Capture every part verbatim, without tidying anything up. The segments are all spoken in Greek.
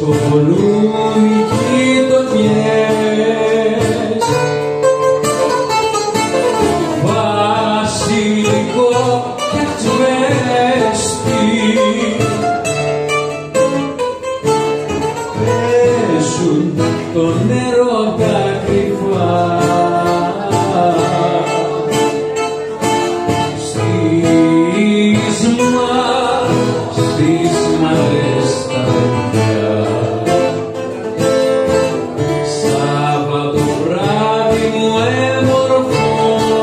σκοπολούν οι γειτονιές, βασιλικό και τσβέστη, παίζουν τον έρωτα κρυφά. Στις μα, στις μαρές τα παιδιά, Σάββατο βράδυ μου έμορφο,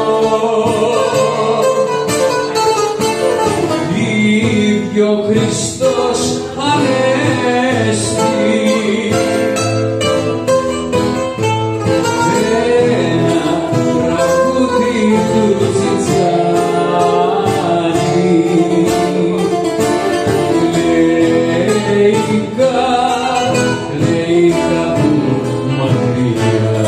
ίδιο ο Χριστός ανέστη. Ένα τραγούδι του Τσιτσάνη λέει κάπου μακριά,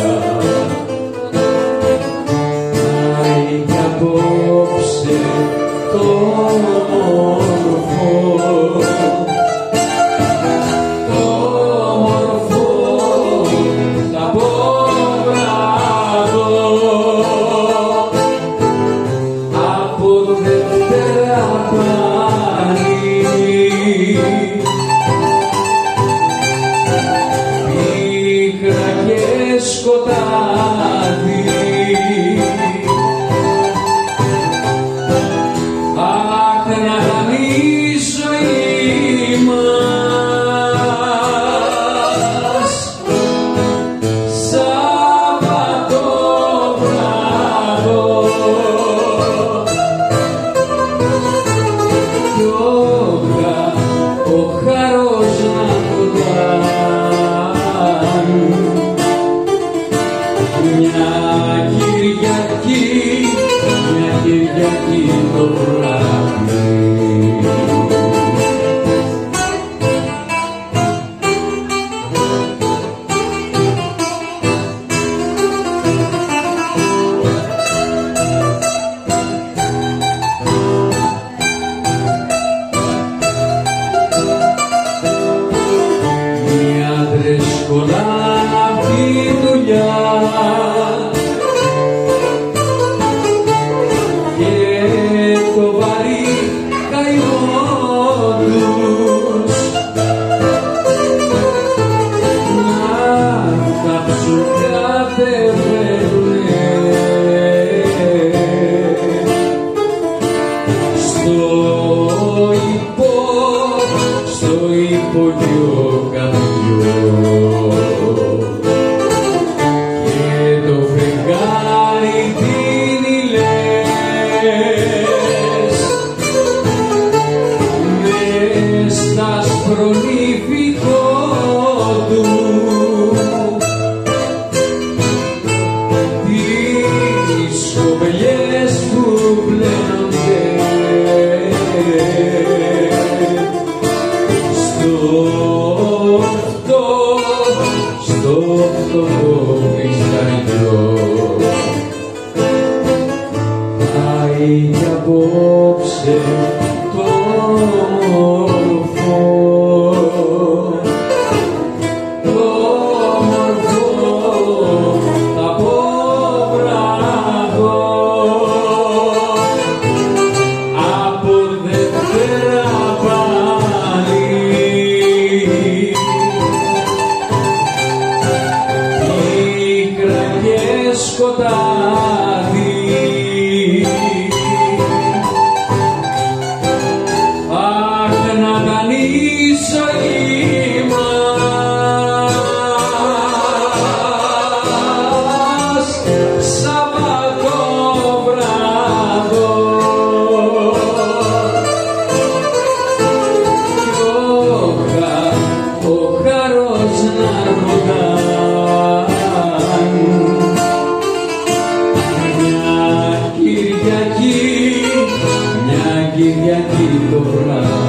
πάει κι απόψε το όμορφο, το όμορφο τα πόβραδο, από Δευτέρα πάλι πίκρα και σκοτάδι. Αχ, να ήταν η ζωή μας Σάββατο βράδο, κι όγκα ο χαρός να κοντάν. Μια Κυριακή, μια Κυριακή το βράδυ, οι άντρες κολλάνε απ' τη δουλειά και το βαρύ καημό τους να κάψουν κατεβαίνουνε στο υπό, στο υπόγειο καρδιό, και το φεγγάρι δίνει λες μες στα ασπρονύφικο του, τις κοπελιές που πλένονται στο αυτό, στο αυτό κρυσταλλιό. Πάει κι απόψε το όμορφο, το όμορφο τα πόβραδο, από Δευτέρα πάλι πίκρα και σκοτάδι. Αχ, να ήταν η ζωή μας Σάββατο βράδο, κι όγκα ο χαρός να ροδάν. Μια Κυριακή, μια Κυριακή το βράδυ.